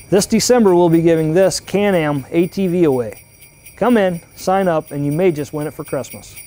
This December, we'll be giving this Can-Am ATV away. Come in, sign up, and you may just win it for Christmas.